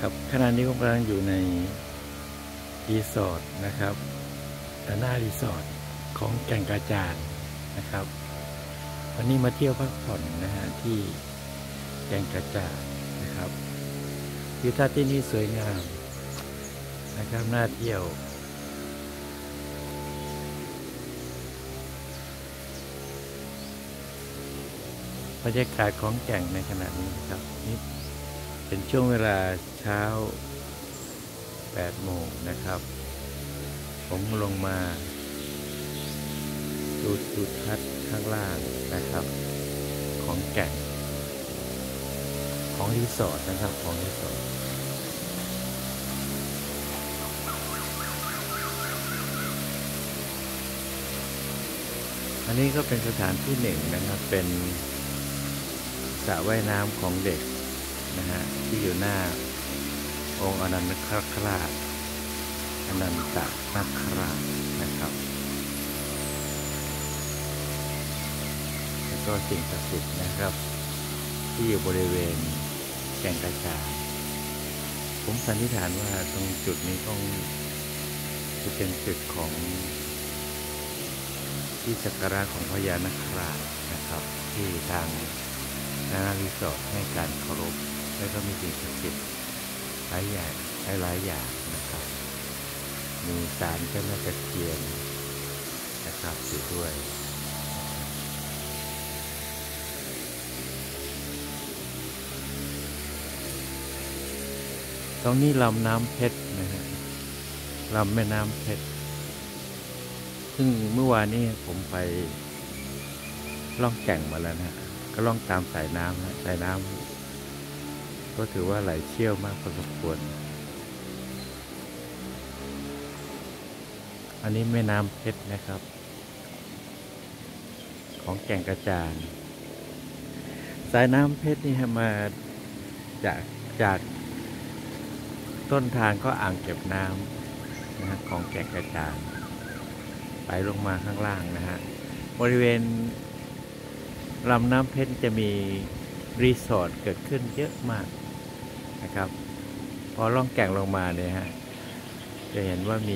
ครับขณะนี้ผมกำลังอยู่ในรีสอร์ทนะครับแต่หน้ารีสอร์ทของแก่งกระจานนะครับวันนี้มาเที่ยวพักผ่อนนะฮะที่แก่งกระจานนะครับวิวทัศน์ที่นี่สวยงามนะครับน่าเที่ยวบรรยากาศของแก่งในขณะนี้ครับนี่เป็นช่วงเวลาเช้า8 โมงนะครับผมลงมาดูจุดทัศน์ข้างล่างนะครับของแก่งของรีสอร์ทนะครับของรีสอร์ทอันนี้ก็เป็นสถานที่หนึ่งนะครับเป็นสระว่ายน้ำของเด็กนะฮะที่อยู่หน้าองค์อนันตนาคราชอนันตนาคราชนะครับแล้วก็สิ่งศักดิ์สิทธิ์นะครับที่อยู่บริเวณแก่งกระจานผมสันนิษฐานว่าตรงจุดนี้ต้องจะเป็นจุดของที่สักการะของพญานาคราชนะครับที่ทางรีสอร์ทให้การเคารพและก็มีสิ่งศักดิ์สิทธิ์หลายอย่างนะครับมีศาลเจ้าแม่ตะเคียนนะครับอยู่ด้วยตรงนี้ลำน้ำเพชรนะฮะลำแม่น้ำเพชรซึ่งเมื่อวานนี้ผมไปล่องแก่งมาแล้วนะก็ล่องตามสายน้ำนะสายน้ำก็ถือว่าไหลเชี่ยวมากพอสมควรอันนี้แม่น้ำเพชรนะครับของแก่งกระจานสายน้ำเพชรนี่มาจากต้นทางก็อ่างเก็บน้ำนะฮะของแก่งกระจานไหลลงมาข้างล่างนะฮะบริเวณลำน้ำเพชรจะมีรีสอร์ทเกิดขึ้นเยอะมากนะครับพอล่องแก่งลงมาเนี่ยฮะจะเห็นว่ามี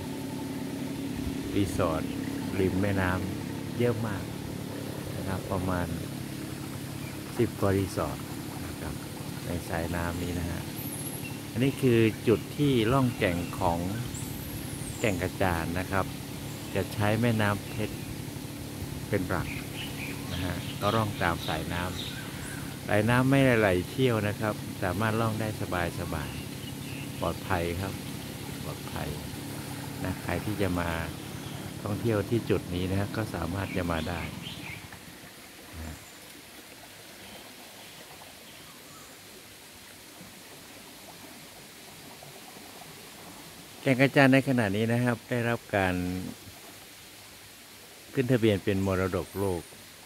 รีสอร์ทริมแม่น้ำเยอะมากนะครับประมาณ10 กว่ารีสอร์ทนะครับในสายน้ำนี้นะฮะอันนี้คือจุดที่ล่องแก่งของแก่งกระจานนะครับจะใช้แม่น้ำเพชรเป็นหลักนะฮะก็ล่องตามสายน้ำไม่ไหลเชี่ยวนะครับสามารถล่องได้สบายปลอดภัยครับปลอดภัยนะใครที่จะมาท่องเที่ยวที่จุดนี้นะครับก็สามารถจะมาได้แก่งกระจานในขณะนี้นะครับได้รับการขึ้นทะเบียนเป็นมรดกโลก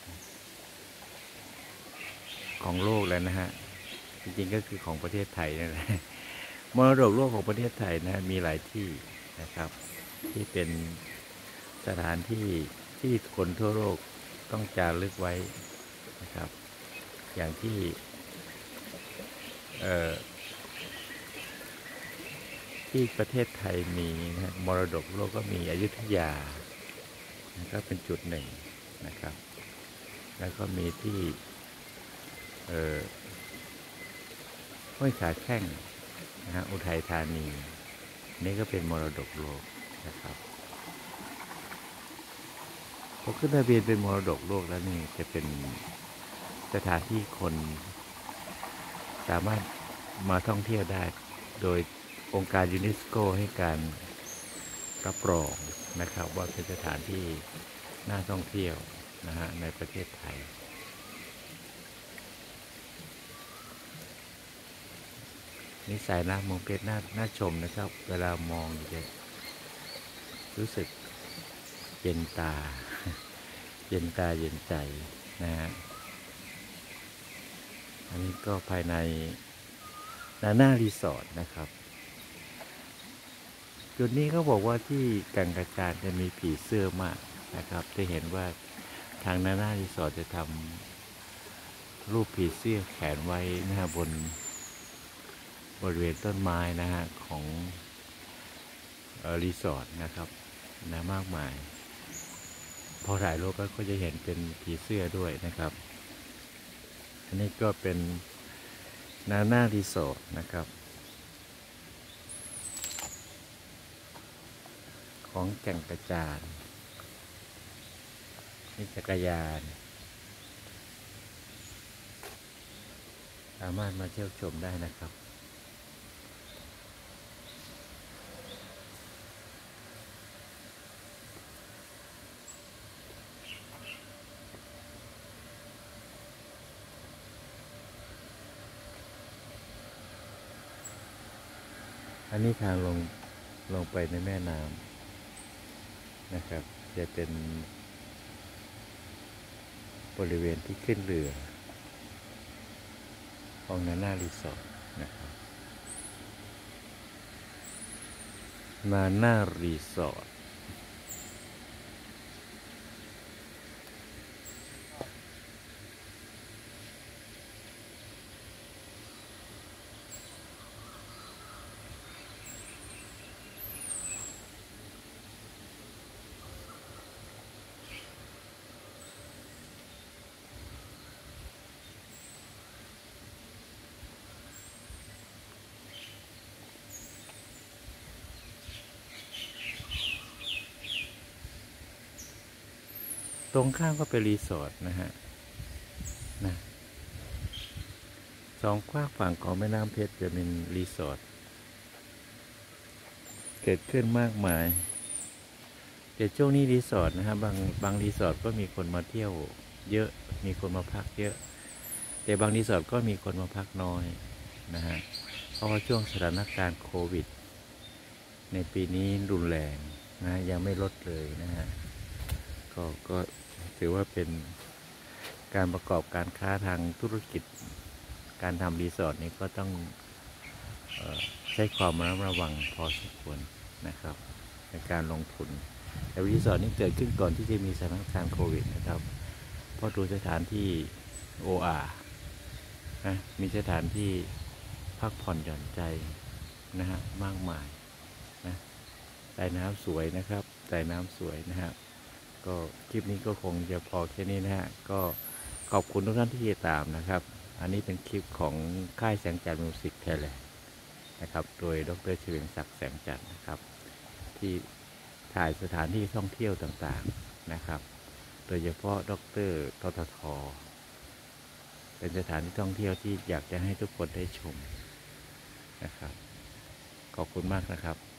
ของโลกแล้วนะฮะจริงๆก็คือของประเทศไทยนั่นแหละมรดกโลกของประเทศไทยนะมีหลายที่นะครับที่เป็นสถานที่ที่คนทั่วโลกต้องจารึกไว้นะครับอย่างที่ที่ประเทศไทยมีนะมรดกโลกก็มีอยุธยาก็เป็นจุดหนึ่งนะครับแล้วก็มีที่ห้วยขาแข้งนะฮะอุทัยธานีนี่ก็เป็นมรดกโลกนะครับพอขึ้นทะเบียนเป็นมรดกโลกแล้วนี่จะเป็นสถานที่คนสามารถมาท่องเที่ยวได้โดยองค์การยูเนสโกให้การรับรองนะครับว่าเป็นสถานที่น่าท่องเที่ยวนะฮะในประเทศไทยนี่สายน้ำมองเพชรน่าชมนะครับเวลามองจะรู้สึกเย็นตาเย็นใจนะฮะอันนี้ก็ภายในหน้ารีสอร์ทนะครับจุดนี้เขาบอกว่าที่แก่งกระจานจะมีผีเสื้อมากนะครับจะเห็นว่าทางหน้ารีสอร์ทจะทำรูปผีเสื้อแขวนไว้บนบริเวณต้นไม้นะฮะของรีสอร์ทนะครับนะมากมายพอถ่ายรูปก็จะเห็นเป็นผีเสื้อด้วยนะครับอันนี้ก็เป็นนาน่ารีสอร์ทนะครับของแก่งกระจานนี่จักรยานสามารถมาเที่ยวชมได้นะครับอันนี้ทางลงไปในแม่น้ำนะครับจะเป็นบริเวณที่ขึ้นเรือของนาน่ารีสอร์ทนะครับนาน่ารีสอร์ทตรงข้ามก็เป็นรีสอร์ทนะฮะนะสองข้างฝั่งของแม่น้ำเพชรจะเป็นรีสอร์ทเกิดขึ้นมากมายแต่ช่วงนี้รีสอร์ทนะฮะบางรีสอร์ทก็มีคนมาเที่ยวเยอะมีคนมาพักเยอะแต่บางรีสอร์ทก็มีคนมาพักน้อยนะฮะเพราะว่าช่วงสถานการณ์โควิดในปีนี้รุนแรงนะยังไม่ลดเลยนะฮะก็ถือว่าเป็นการประกอบการค้าทางธุรกิจการทำรีสอร์ทนี้ก็ต้องใช้ความระมัดระวังพอสมควรนะครับในการลงทุนแต่รีสอร์ทนี้เกิดขึ้นก่อนที่จะมีสถานการณ์โควิดนะครับเพราะดูสถานที่ OR นะมีสถานที่พักผ่อนหย่อนใจนะฮะมากมายนะใต้น้ำสวยนะครับใต้น้ำสวยนะฮะก็คลิปนี้ก็คงจะพอแค่นี้นะฮะก็ขอบคุณทุกท่านที่ติดตามนะครับอันนี้เป็นคลิปของค่ายแสงจันทร์มิวสิกไทยแลนด์นะครับโดยดร.เฉลิมศักดิ์แสงจันทร์นะครับที่ถ่ายสถานที่ท่องเที่ยวต่างๆนะครับโดยเฉพาะดร.ททท.เป็นสถานที่ท่องเที่ยวที่อยากจะให้ทุกคนได้ชมนะครับขอบคุณมากนะครับ